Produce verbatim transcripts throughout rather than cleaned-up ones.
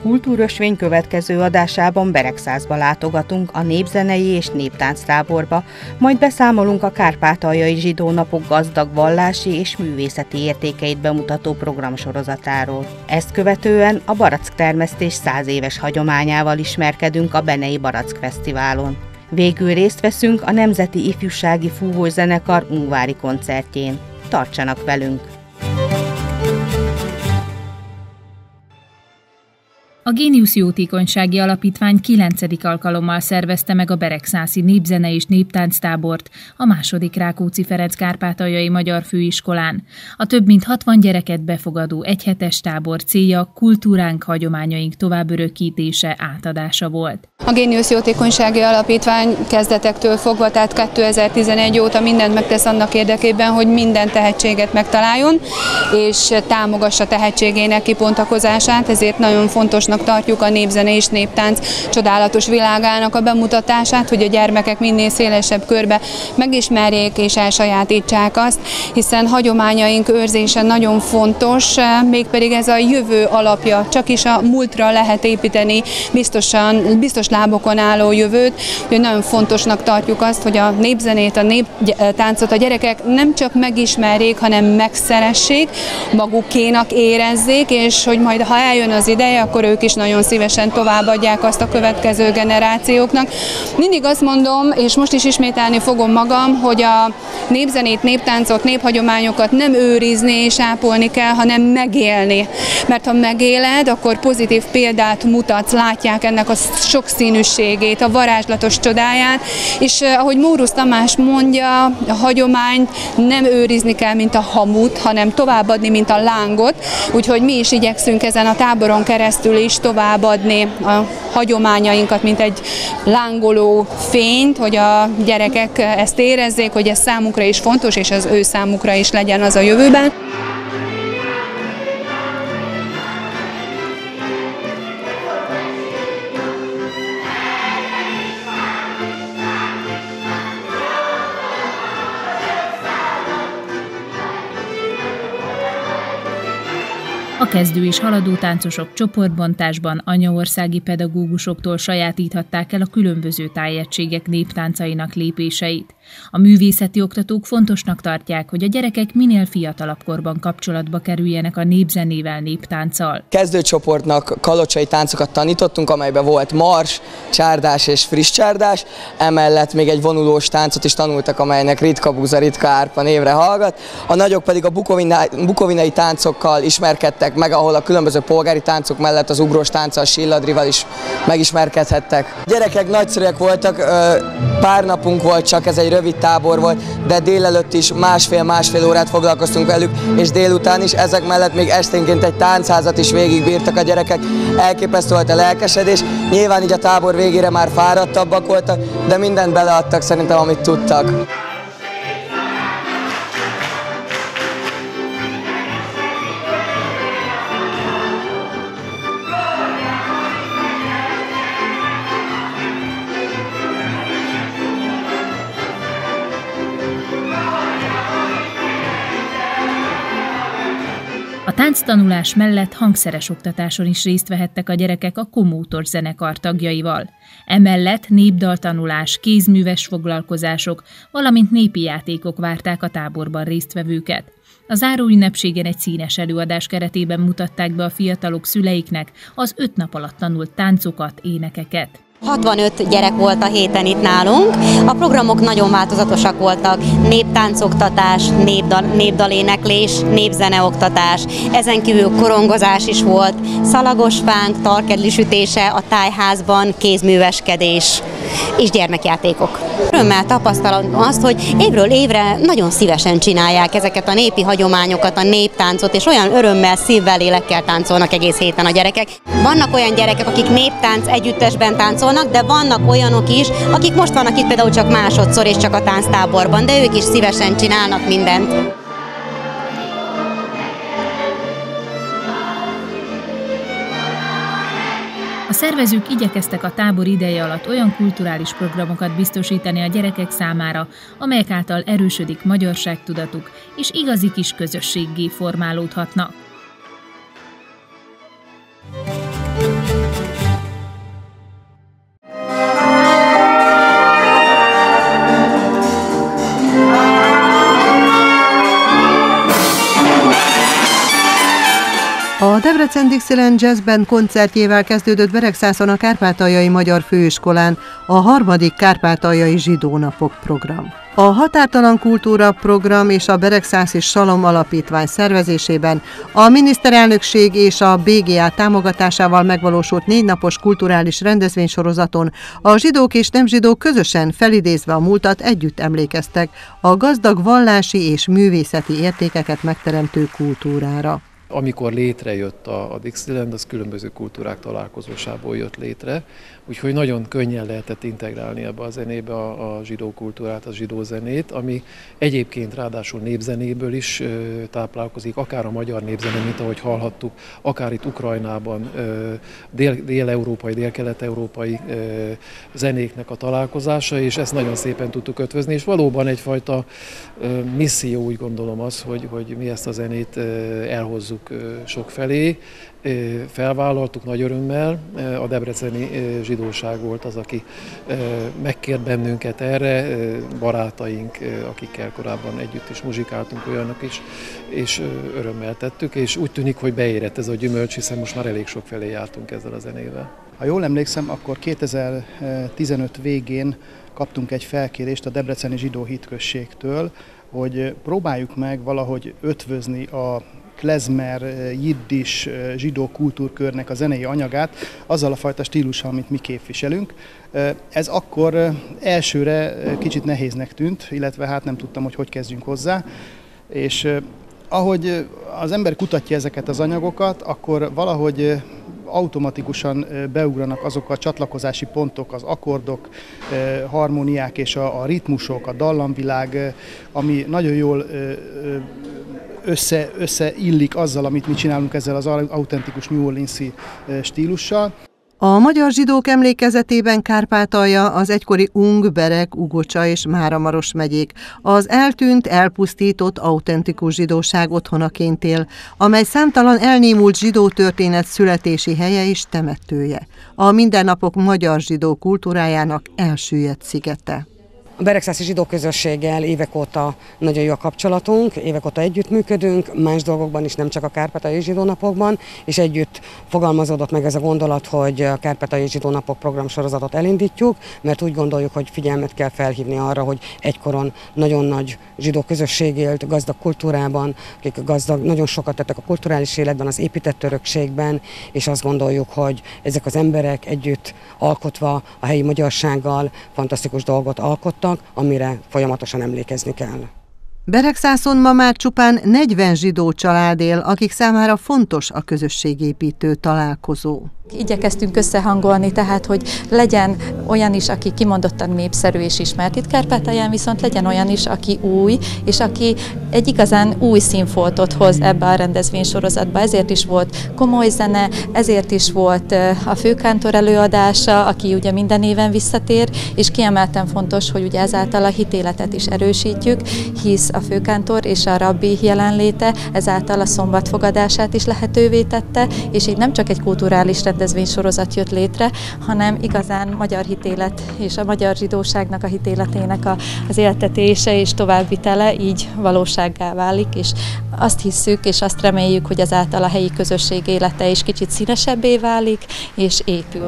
kultúrösvény következő adásában Beregszászba látogatunk a népzenei és néptánctáborba, majd beszámolunk a kárpátaljai zsidó napok gazdag vallási és művészeti értékeit bemutató programsorozatáról. Ezt követően a baracktermesztés száz éves hagyományával ismerkedünk a Benei Barack Fesztiválon. Végül részt veszünk a Nemzeti Ifjúsági Fúvós Zenekar ungvári koncertjén. Tartsanak velünk! A Géniusz Jótékonysági Alapítvány kilencedik alkalommal szervezte meg a beregszászi népzene és néptánctábort a második Rákóczi-Ferenc Kárpátaljai Magyar Főiskolán. A több mint hatvan gyereket befogadó egyhetes tábor célja kultúránk, hagyományaink továbbörökítése, átadása volt. A Géniusz Jótékonysági Alapítvány kezdetektől fogva, tehát kétezer-tizenegy óta mindent megtesz annak érdekében, hogy minden tehetséget megtaláljon, és támogassa tehetségének kibontakozását, ezért nagyon fontosnak tartjuk a népzene és néptánc csodálatos világának a bemutatását, hogy a gyermekek minél szélesebb körbe megismerjék és elsajátítsák azt, hiszen hagyományaink őrzése nagyon fontos, mégpedig ez a jövő alapja, csak is a múltra lehet építeni biztosan, biztos lábokon álló jövőt, hogy nagyon fontosnak tartjuk azt, hogy a népzenét, a néptáncot a gyerekek nem csak megismerjék, hanem megszeressék, magukénak érezzék, és hogy majd ha eljön az ideje, akkor ők is nagyon szívesen továbbadják azt a következő generációknak. Mindig azt mondom, és most is ismételni fogom magam, hogy a népzenét, néptáncot, néphagyományokat nem őrizni és ápolni kell, hanem megélni. Mert ha megéled, akkor pozitív példát mutatsz, látják ennek a sokszínűségét, a varázslatos csodáját, és ahogy Mórusz Tamás mondja, a hagyományt nem őrizni kell, mint a hamut, hanem továbbadni, mint a lángot, úgyhogy mi is igyekszünk ezen a táboron keresztül is továbbadni a hagyományainkat, mint egy lángoló fényt, hogy a gyerekek ezt érezzék, hogy ez számukra is fontos, és az ő számukra is legyen az a jövőben. A kezdő és haladó táncosok csoportbontásban anyaországi pedagógusoktól sajátíthatták el a különböző tájegységek néptáncainak lépéseit. A művészeti oktatók fontosnak tartják, hogy a gyerekek minél fiatalabb korban kapcsolatba kerüljenek a népzenével, néptánccal. Kezdőcsoportnak kalocsai táncokat tanítottunk, amelyben volt mars, csárdás és friss csárdás, emellett még egy vonulós táncot is tanultak, amelynek ritka búza, ritka árpa névre hallgat. A nagyok pedig a bukovinai, bukovinai táncokkal ismerkedtek meg, ahol a különböző polgári táncok mellett az ugrós tánccal, silladrival is megismerkedhettek. A gyerekek nagyszerűek voltak, pár napunk volt csak, ez egy rövid tábor volt, de délelőtt is másfél-másfél órát foglalkoztunk velük, és délután is, ezek mellett még esténként egy táncházat is végigbírtak a gyerekek. Elképesztő volt a lelkesedés, nyilván így a tábor végére már fáradtabbak voltak, de mindent beleadtak szerintem, amit tudtak. A tánctanulás mellett hangszeres oktatáson is részt vehettek a gyerekek a Komótor zenekar tagjaival. Emellett népdaltanulás, kézműves foglalkozások, valamint népi játékok várták a táborban résztvevőket. A záróünnepségen egy színes előadás keretében mutatták be a fiatalok szüleiknek az öt nap alatt tanult táncokat, énekeket. hatvanöt gyerek volt a héten itt nálunk. A programok nagyon változatosak voltak. Néptáncoktatás, népdal, népdaléneklés, népzeneoktatás. Ezen kívül korongozás is volt, szalagos fánk, tarkedli sütése a tájházban, kézműveskedés és gyermekjátékok. Örömmel tapasztalom azt, hogy évről évre nagyon szívesen csinálják ezeket a népi hagyományokat, a néptáncot, és olyan örömmel, szívvel, lélekkel táncolnak egész héten a gyerekek. Vannak olyan gyerekek, akik néptánc együttesben táncolnak, de vannak olyanok is, akik most vannak itt például csak másodszor és csak a tánctáborban, de ők is szívesen csinálnak mindent. A szervezők igyekeztek a tábor ideje alatt olyan kulturális programokat biztosítani a gyerekek számára, amelyek által erősödik magyarságtudatuk, és igazi kis közösséggé formálódhatnak. A Debrecen Dixieland Jazz Band koncertjével kezdődött Beregszászon a Kárpátaljai Magyar Főiskolán a harmadik Kárpátaljai Zsidó Napok program. A Határtalan Kultúra program és a Beregszászi Salom Alapítvány szervezésében a miniszterelnökség és a bé gé á támogatásával megvalósult négy napos kulturális rendezvénysorozaton a zsidók és nem zsidók közösen felidézve a múltat együtt emlékeztek a gazdag vallási és művészeti értékeket megteremtő kultúrára. Amikor létrejött a, a Dixieland, az különböző kultúrák találkozósából jött létre, úgyhogy nagyon könnyen lehetett integrálni ebbe a zenébe a, a zsidó kultúrát, a zsidó zenét, ami egyébként ráadásul népzenéből is ö, táplálkozik, akár a magyar népzene, mint ahogy hallhattuk, akár itt Ukrajnában ö, dél, dél-európai, dél-kelet-európai ö, zenéknek a találkozása, és ezt nagyon szépen tudtuk ötvözni, és valóban egyfajta ö, misszió, úgy gondolom az, hogy, hogy mi ezt a zenét ö, elhozzuk sokfelé, felvállaltuk nagy örömmel, a debreceni zsidóság volt az, aki megkért bennünket erre, barátaink, akikkel korábban együtt is muzsikáltunk, olyanok is, és örömmel tettük, és úgy tűnik, hogy beérett ez a gyümölcs, hiszen most már elég sokfelé jártunk ezzel a zenével. Ha jól emlékszem, akkor kétezer-tizenöt végén kaptunk egy felkérést a debreceni zsidó hitközségtől, hogy próbáljuk meg valahogy ötvözni a klezmer, jiddis, zsidó kultúrkörnek a zenei anyagát azzal a fajta stílussal, amit mi képviselünk. Ez akkor elsőre kicsit nehéznek tűnt, illetve hát nem tudtam, hogy hogy kezdjünk hozzá. És ahogy az ember kutatja ezeket az anyagokat, akkor valahogy automatikusan beugranak azok a csatlakozási pontok, az akkordok, harmóniák és a, a ritmusok, a dallamvilág, ami nagyon jól össze, összeillik azzal, amit mi csinálunk ezzel az autentikus New Orleans-i stílussal. A magyar zsidók emlékezetében Kárpátalja az egykori Ung, Bereg, Ugocsa és Máramaros megyék az eltűnt, elpusztított, autentikus zsidóság otthonaként él, amely számtalan elnémult zsidó történet születési helye és temetője. A mindennapok magyar zsidó kultúrájának elsüllyedt szigete. A beregszászi zsidó közösséggel évek óta nagyon jó a kapcsolatunk, évek óta együttműködünk, más dolgokban is, nem csak a Kárpátaljai Zsidó Napokban, és együtt fogalmazódott meg ez a gondolat, hogy a Kárpátaljai Zsidó Napok programsorozatot elindítjuk, mert úgy gondoljuk, hogy figyelmet kell felhívni arra, hogy egykoron nagyon nagy zsidó közösség élt, gazdag kultúrában, akik gazdag, nagyon sokat tettek a kulturális életben, az épített örökségben, és azt gondoljuk, hogy ezek az emberek együtt alkotva a helyi magyarsággal fantasztikus dolgot alkottak, amire folyamatosan emlékezni kell. Beregszászon ma már csupán negyven zsidó család él, akik számára fontos a közösségépítő találkozó. Igyekeztünk összehangolni, tehát, hogy legyen olyan is, aki kimondottan népszerű és ismert itt Kárpátalján, viszont legyen olyan is, aki új, és aki egy igazán új színfoltot hoz ebbe a rendezvénysorozatba. Ezért is volt komoly zene, ezért is volt a főkántor előadása, aki ugye minden éven visszatér, és kiemelten fontos, hogy ugye ezáltal a hitéletet is erősítjük, hisz a főkántor és a rabbi jelenléte ezáltal a szombatfogadását is lehetővé tette, és így nem csak egy kulturális rendezvénysorozat jött létre, hanem igazán magyar hitélet és a magyar zsidóságnak a hitéletének a, az éltetése és továbbvitele így valósággá válik, és azt hisszük és azt reméljük, hogy ezáltal a helyi közösség élete is kicsit színesebbé válik és épül.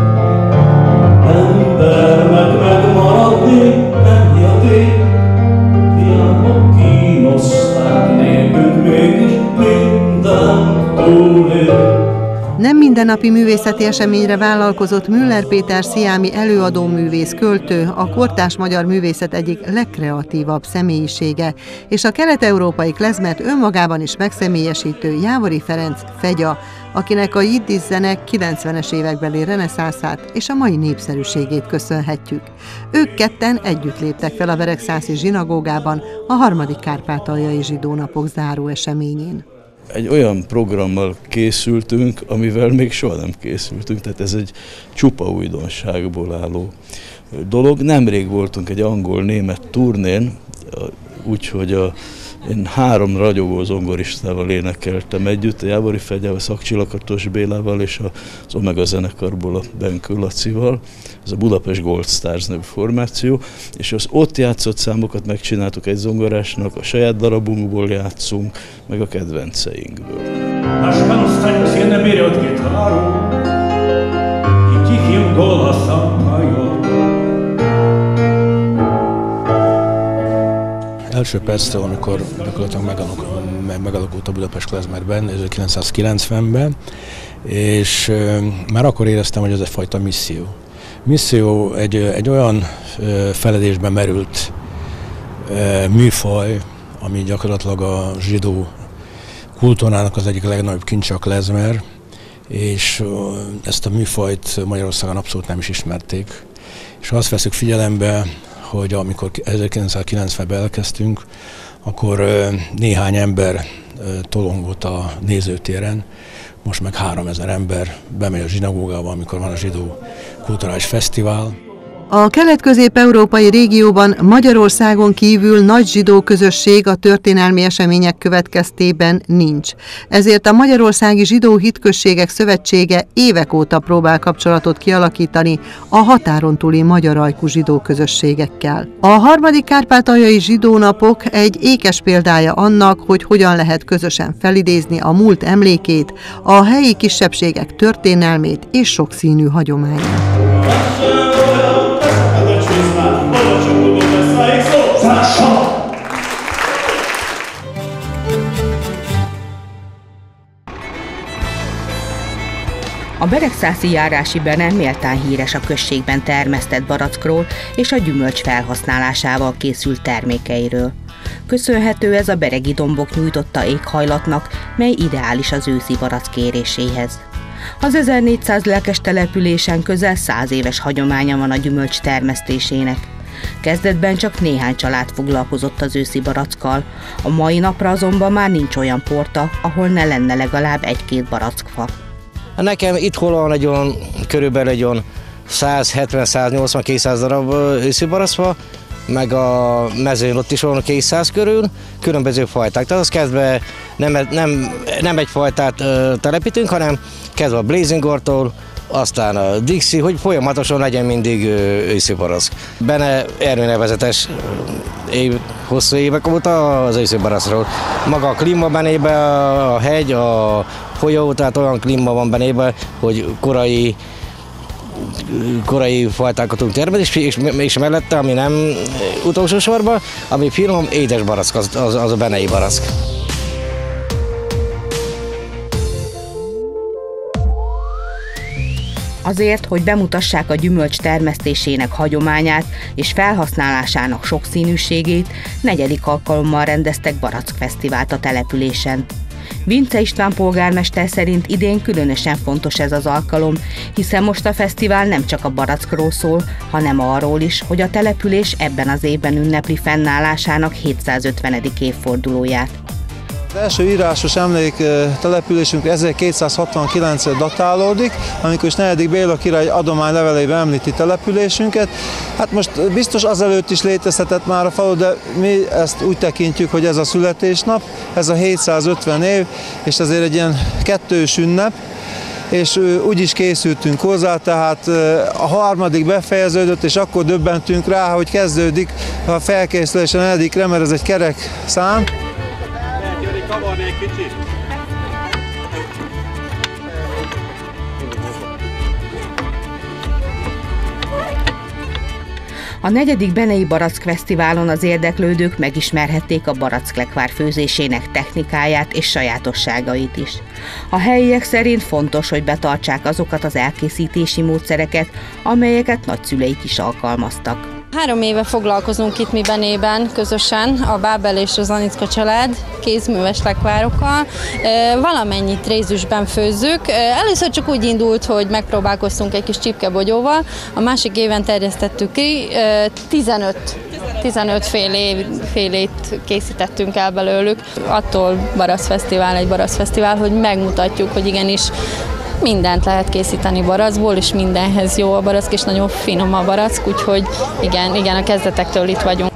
Embernek megmaradni nem hiaték, hiába kínoszták nélkül mégis minden túlél. Nem mindennapi művészeti eseményre vállalkozott Müller Péter sziámi előadóművész, költő, a kortárs magyar művészet egyik legkreatívabb személyisége, és a kelet-európai klezmert önmagában is megszemélyesítő Jávory Ferenc Fegya, akinek a jiddis zene kilencvenes évekbeli reneszánszát és a mai népszerűségét köszönhetjük. Ők ketten együtt léptek fel a beregszászi zsinagógában a harmadik Kárpátaljai Zsidó Napok záró eseményén. Egy olyan programmal készültünk, amivel még soha nem készültünk, tehát ez egy csupa újdonságból álló dolog. Nemrég voltunk egy angol-német turnén, úgyhogy a, én három ragyogó zongoristával énekeltem együtt, a Jávory Fegyával, Szakcsi Lakatos Bélával és az Omega zenekarból a Benkő Lacival. Ez a Budapest Gold Stars nevű formáció, és az ott játszott számokat megcsináltuk egy zongorásnak, a saját darabunkból játszunk, meg a kedvenceinkből. Наш Константин берет гитару и тихим голосом поет. Első perctől, amikor gyakorlatilag megalakult a Budapest klezmerben, ezerkilencszázkilencvenben, és már akkor éreztem, hogy ez egyfajta misszió. Misszió egy, egy olyan feledésben merült műfaj, ami gyakorlatilag a zsidó kultúrának az egyik legnagyobb kincse a klezmer, és ezt a műfajt Magyarországon abszolút nem is ismerték. És ha azt veszük figyelembe, hogy amikor ezerkilencszázkilencvenben elkezdtünk, akkor néhány ember tolongott a nézőtéren, most meg háromezer ember bemegy a zsinagógába, amikor van a zsidó kulturális fesztivál. A kelet-közép-európai régióban Magyarországon kívül nagy zsidó közösség a történelmi események következtében nincs. Ezért a Magyarországi Zsidó Hitközségek Szövetsége évek óta próbál kapcsolatot kialakítani a határon túli magyarajkú zsidó közösségekkel. A harmadik kárpátaljai zsidónapok egy ékes példája annak, hogy hogyan lehet közösen felidézni a múlt emlékét, a helyi kisebbségek történelmét és sokszínű hagyományát. A beregszászi járási Bene méltán híres a községben termesztett barackról és a gyümölcs felhasználásával készült termékeiről. Köszönhető ez a beregi dombok nyújtotta éghajlatnak, mely ideális az őszi barack kéréséhez. Az ezernégyszáz lelkes településen közel száz éves hagyománya van a gyümölcs termesztésének. Kezdetben csak néhány család foglalkozott az őszi barackkal, a mai napra azonban már nincs olyan porta, ahol ne lenne legalább egy-két barackfa. Nekem itthon van egy olyan, körülbelül egy olyan száz hetven száz nyolcvan kétszáz darab őszi barackfa, meg a mezőn ott is van kétszáz körül, különböző fajták. Tehát az kezdve nem, nem, nem egy fajtát ö, telepítünk, hanem kezdve a Blazingortól, aztán a Dixie, hogy folyamatosan legyen mindig őszi barack. Bene erőnevezetes év, hosszú évek óta az őszi barackról. Maga a klíma benébe, a hegy, a folyó, tehát olyan klíma van benébe, hogy korai korai fajtákat tudunk termelni, és, és mellette, ami nem utolsó sorban, ami finom, édes barack, az, az, az a benei barack. Azért, hogy bemutassák a gyümölcs termesztésének hagyományát és felhasználásának sokszínűségét, negyedik alkalommal rendeztek barackfesztivált a településen. Vince István polgármester szerint idén különösen fontos ez az alkalom, hiszen most a fesztivál nem csak a barackról szól, hanem arról is, hogy a település ebben az évben ünnepli fennállásának hétszázötvenedik évfordulóját. Az első írásos emlék településünk ezerkétszázhatvankilencre datálódik, amikor is negyedik Béla király adománylevelében említi településünket. Hát most biztos azelőtt is létezhetett már a falu, de mi ezt úgy tekintjük, hogy ez a születésnap, ez a hétszázötven év, és ezért egy ilyen kettős ünnep, és úgy is készültünk hozzá, tehát a harmadik befejeződött, és akkor döbbentünk rá, hogy kezdődik a felkészülés a negyedikre, mert ez egy kerek szám. Kavarni egy kicsit. A negyedik Benei Barack-fesztiválon az érdeklődők megismerhették a baracklekvár főzésének technikáját és sajátosságait is. A helyiek szerint fontos, hogy betartsák azokat az elkészítési módszereket, amelyeket nagyszüleik is alkalmaztak. Három éve foglalkozunk itt mi Benében közösen, a Bábel és az Anicka család kézműves lekvárokkal. Valamennyit rézüsben főzzük. Először csak úgy indult, hogy megpróbálkoztunk egy kis csipkebogyóval, a másik éven terjesztettük ki, tizenöt, tizenöt fél félét készítettünk el belőlük. Attól barackfesztivál egy barackfesztivál, hogy megmutatjuk, hogy igenis mindent lehet készíteni barackból, és mindenhez jó a barack, és nagyon finom a barack, úgyhogy igen, igen, a kezdetektől itt vagyunk.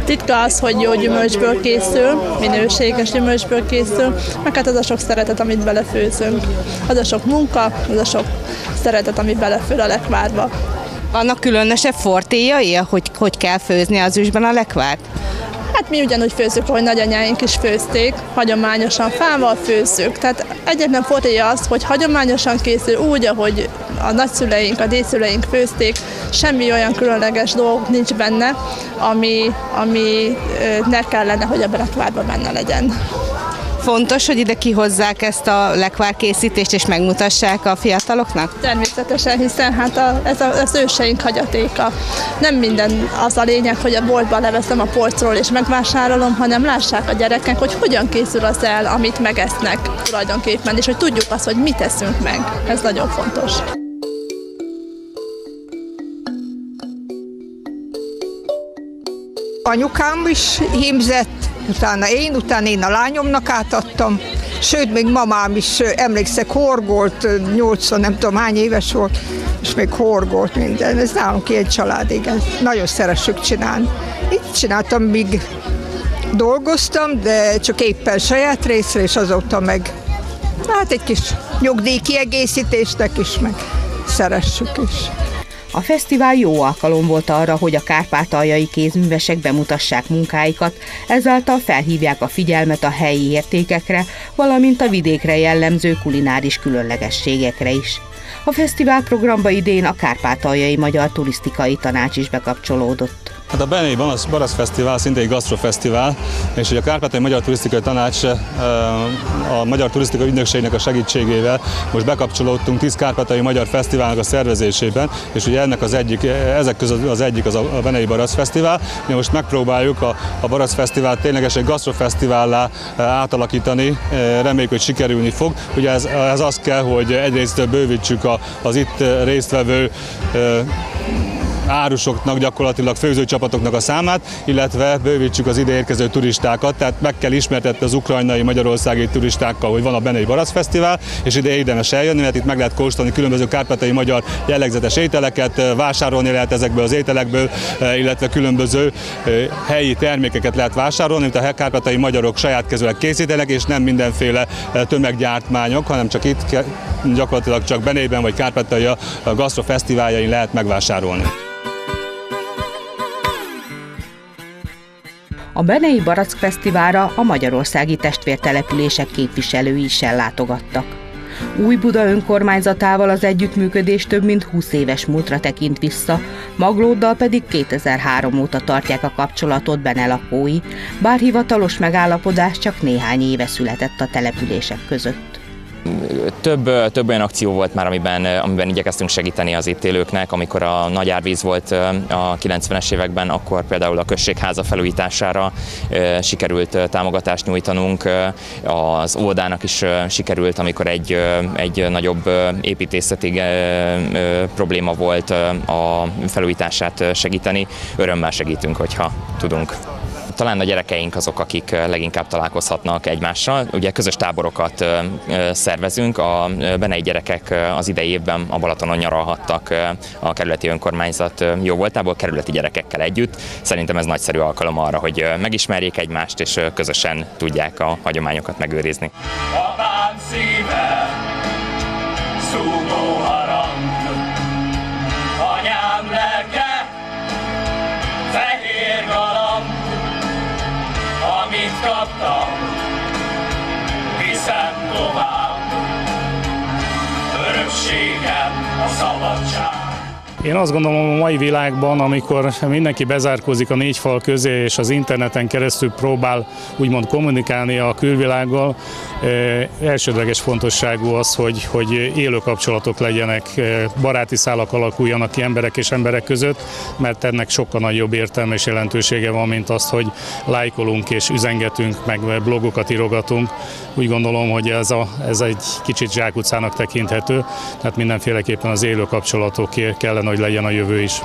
titka az, hogy jó gyümölcsből készül, minőséges gyümölcsből készül, meg hát az a sok szeretet, amit belefőzünk. Az a sok munka, az a sok szeretet, amit belefőr a lekvárba. Vannak különösebb fortéjai, hogy hogy kell főzni az üsben a lekvárt? Hát mi ugyanúgy főzzük, ahogy nagyanyáink is főzték, hagyományosan fával főzzük. Tehát egyetlen fortéja az, hogy hagyományosan készül úgy, ahogy a nagyszüleink, a dédszüleink főzték, semmi olyan különleges dolog nincs benne, ami, ami ne kellene, hogy a lekvárban benne legyen. Fontos, hogy ide kihozzák ezt a lekvárkészítést és megmutassák a fiataloknak? Természetesen, hiszen hát a, ez a, az őseink hagyatéka. Nem minden az a lényeg, hogy a boltban leveszem a polcról és megvásárolom, hanem lássák a gyerekek, hogy hogyan készül az el, amit megesznek tulajdonképpen, és hogy tudjuk azt, hogy mit teszünk meg. Ez nagyon fontos. Anyukám is hímzett, utána én, utána én a lányomnak átadtam, sőt, még mamám is, emlékszek, horgolt, nyolcvan, nem tudom hány éves volt, és még horgolt minden. Ez nálunk egy család, igen. Nagyon szeressük csinálni. Itt csináltam, míg dolgoztam, de csak éppen saját részre, és azóta meg, hát egy kis nyugdíjkiegészítésnek is, meg szeressük is. A fesztivál jó alkalom volt arra, hogy a kárpátaljai kézművesek bemutassák munkáikat, ezáltal felhívják a figyelmet a helyi értékekre, valamint a vidékre jellemző kulináris különlegességekre is. A fesztivál programba idén a Kárpátaljai Magyar Turisztikai Tanács is bekapcsolódott. Hát a Benei Barasz Fesztivál szintén egy gasztrofesztivál, és hogy a Kárpátaljai Magyar Turisztikai Tanács a Magyar Turisztikai Ügynökségnek a segítségével most bekapcsolódtunk tíz Kárpátaljai Magyar Fesztiválnak a szervezésében, és ugye ennek az egyik, ezek között az egyik az a Benei Barasz Fesztivál. Mi most megpróbáljuk a, a Barasz Fesztivált ténylegesen egy gasztrofesztivállá átalakítani, reméljük, hogy sikerülni fog. Ugye ez, ez az kell, hogy egyrészt bővítsük a, az itt résztvevő árusoknak, gyakorlatilag főzőcsapatoknak a számát, illetve bővítsük az ide érkező turistákat, tehát meg kell ismertetni az ukrajnai, magyarországi turistákkal, hogy van a Benei Barasz Fesztivál, és ide érdemes eljönni, mert itt meg lehet kóstolni különböző kárpátaljai magyar jellegzetes ételeket, vásárolni lehet ezekből az ételekből, illetve különböző helyi termékeket lehet vásárolni, mint a kárpátaljai magyarok saját kezűleg készítenek, és nem mindenféle tömeggyártmányok, hanem csak itt gyakorlatilag csak Beneiben vagy Kárpátalja gasztrofesztiváljain lehet megvásárolni. A Benei Barack Fesztiválra a magyarországi testvértelepülések képviselői is ellátogattak. Újbuda önkormányzatával az együttműködés több mint húsz éves múltra tekint vissza, Maglóddal pedig kétezer-három óta tartják a kapcsolatot benne lakói, bár hivatalos megállapodás csak néhány éve született a települések között. Több, több olyan akció volt már, amiben, amiben igyekeztünk segíteni az itt élőknek. Amikor a nagy árvíz volt a kilencvenes években, akkor például a községháza felújítására sikerült támogatást nyújtanunk. Az óvodának is sikerült, amikor egy, egy nagyobb építészeti probléma volt, a felújítását segíteni. Örömmel segítünk, hogyha tudunk. Talán a gyerekeink azok, akik leginkább találkozhatnak egymással. Ugye közös táborokat szervezünk, a benei gyerekek az idei évben a Balatonon nyaralhattak a kerületi önkormányzat jó voltából, kerületi gyerekekkel együtt. Szerintem ez nagyszerű alkalom arra, hogy megismerjék egymást, és közösen tudják a hagyományokat megőrizni. Apám szíve, szúgó harang, anyám lelke, fehér galamb, amit kaptam, viszem tovább, örökségem a szabadság. Én azt gondolom, a mai világban, amikor mindenki bezárkózik a négy fal közé, és az interneten keresztül próbál úgymond kommunikálni a külvilággal, elsődleges fontosságú az, hogy, hogy élő kapcsolatok legyenek, baráti szálak alakuljanak ki emberek és emberek között, mert ennek sokkal nagyobb értelme és jelentősége van, mint azt, hogy lájkolunk és üzengetünk, meg blogokat írogatunk. Úgy gondolom, hogy ez, a, ez egy kicsit zsákutcának tekinthető, tehát mindenféleképpen az élő kapcsolatokért kellene, hogy legyen a jövő is.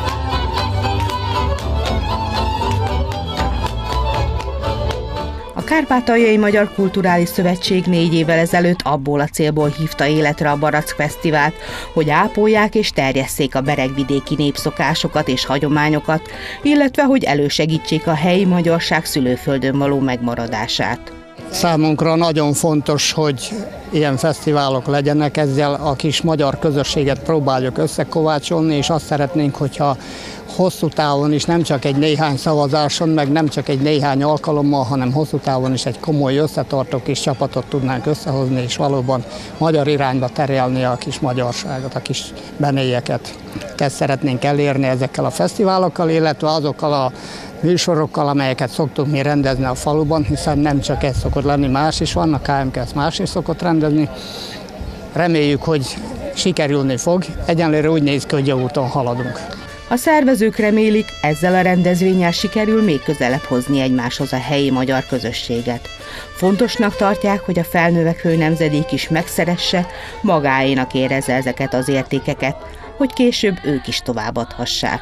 A Kárpátaljai Magyar Kulturális Szövetség négy évvel ezelőtt abból a célból hívta életre a Barack Fesztivált, hogy ápolják és terjesszék a beregvidéki népszokásokat és hagyományokat, illetve hogy elősegítsék a helyi magyarság szülőföldön való megmaradását. Számunkra nagyon fontos, hogy ilyen fesztiválok legyenek, ezzel a kis magyar közösséget próbáljuk összekovácsolni, és azt szeretnénk, hogyha hosszú távon is, nem csak egy néhány szavazáson, meg nem csak egy néhány alkalommal, hanem hosszú távon is egy komoly összetartó kis csapatot tudnánk összehozni, és valóban magyar irányba terelni a kis magyarságot, a kis benélyeket. Ezt szeretnénk elérni ezekkel a fesztiválokkal, illetve azokkal a műsorokkal, amelyeket szoktunk mi rendezni a faluban, hiszen nem csak ez szokott lenni, más is van, a ká em ká ezt más is szokott rendezni. Reméljük, hogy sikerülni fog. Egyenlőre úgy néz ki, hogy jó úton haladunk. A szervezők remélik, ezzel a rendezvénnyel sikerül még közelebb hozni egymáshoz a helyi magyar közösséget. Fontosnak tartják, hogy a felnövekvő nemzedék is megszeresse, magáénak érezze ezeket az értékeket, hogy később ők is továbbadhassák.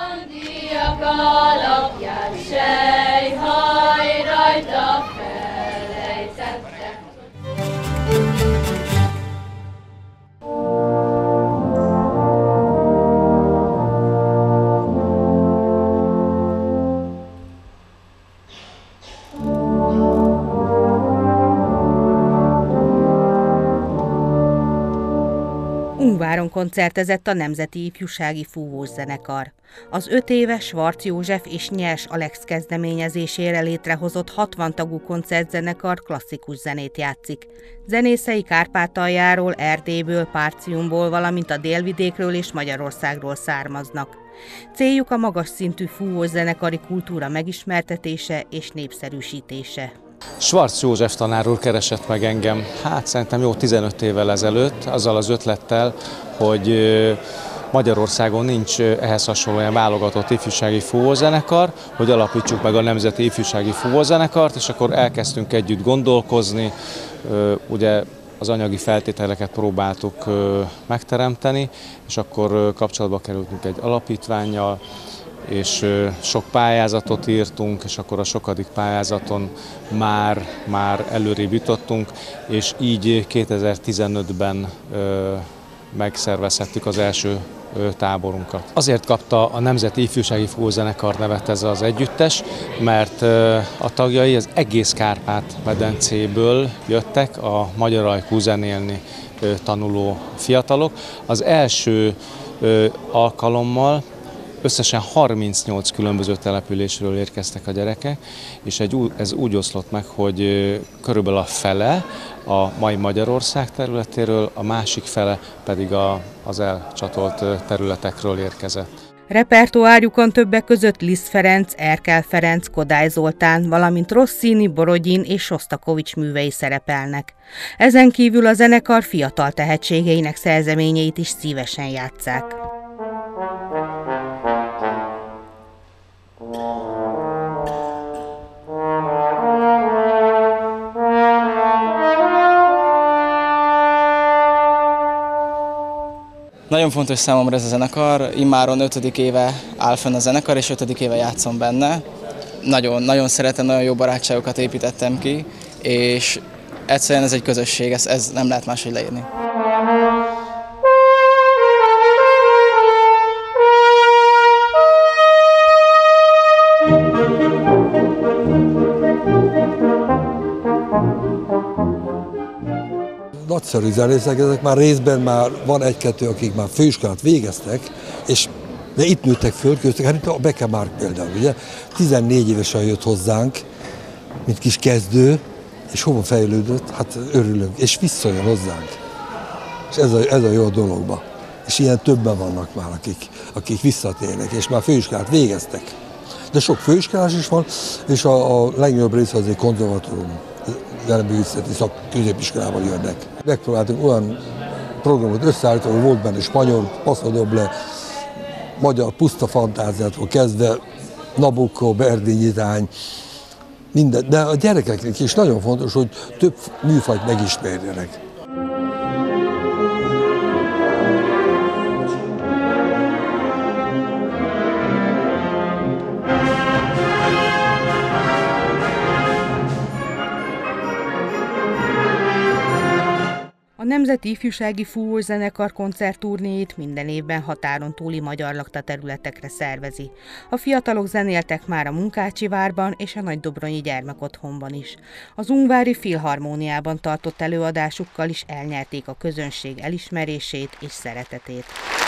Alapján sejhaj rajta felejtettek. Ungváron koncertezett a Nemzeti Ifjúsági Fúvós Zenekar. Az öt éves Schwarz József és Nyers Alex kezdeményezésére létrehozott hatvan tagú koncertzenekar klasszikus zenét játszik. Zenészei Kárpátaljáról, Erdélyből, Párciumból, valamint a délvidékről és Magyarországról származnak. Céljuk a magas szintű fúvós zenekari kultúra megismertetése és népszerűsítése. Schwarz József tanár úr keresett meg engem, hát szerintem jó tizenöt évvel ezelőtt, azzal az ötlettel, hogy Magyarországon nincs ehhez hasonlóan válogatott ifjúsági fúvózenekar, hogy alapítsuk meg a Nemzeti Ifjúsági Fúvózenekart, és akkor elkezdtünk együtt gondolkozni, ugye az anyagi feltételeket próbáltuk megteremteni, és akkor kapcsolatba kerültünk egy alapítvánnyal, és sok pályázatot írtunk, és akkor a sokadik pályázaton már, már előrébb jutottunk, és így kétezer-tizenötben megszervezhettük az első táborunkat. Azért kapta a Nemzeti Ifjúsági Fúvózenekar nevet ez az együttes, mert a tagjai az egész Kárpát-medencéből jöttek, a magyar ajkú zenélni tanuló fiatalok. Az első alkalommal összesen harmincnyolc különböző településről érkeztek a gyerekek, és egy, ez úgy oszlott meg, hogy körülbelül a fele a mai Magyarország területéről, a másik fele pedig a, az elcsatolt területekről érkezett. Repertoárjukon többek között Liszt Ferenc, Erkel Ferenc, Kodály Zoltán, valamint Rossini, Borodin és Sostakovics művei szerepelnek. Ezen kívül a zenekar fiatal tehetségeinek szerzeményeit is szívesen játsszák. Nagyon fontos számomra ez a zenekar, immáron ötödik éve áll fenn a zenekar, és ötödik éve játszom benne. Nagyon, nagyon szeretem, nagyon jó barátságokat építettem ki, és egyszerűen ez egy közösség, ez, ez nem lehet máshogy leírni. Nagyszerű zenészek, ezek már részben már van egy-kettő, akik már főiskolát végeztek, és de itt nőttek föl, köztük, hát itt a Beke Márk például, ugye, tizennégy évesen jött hozzánk, mint kis kezdő, és hova fejlődött, hát örülünk, és visszajön hozzánk. És ez a, ez a jó dologban. És ilyen többen vannak már, akik, akik visszatérnek, és már főiskolát végeztek. De sok főiskolás is van, és a, a legnagyobb része azért konzervatórium, zeneművészeti szakközépiskolával jönnek. Megpróbáltunk olyan programot összeállítani, hogy volt benne spanyol, passzadobble, magyar puszta fantáziától kezdve, Nabucco, Berdényitány, minden. De a gyerekeknek is nagyon fontos, hogy több műfajt megismerjenek. Nemzeti Ifjúsági Fúvós-zenekar koncertturnéjét minden évben határon túli magyar lakta területekre szervezi. A fiatalok zenéltek már a Munkácsivárban és a Nagydobronyi Gyermekotthonban is. Az Ungvári Filharmóniában tartott előadásukkal is elnyerték a közönség elismerését és szeretetét.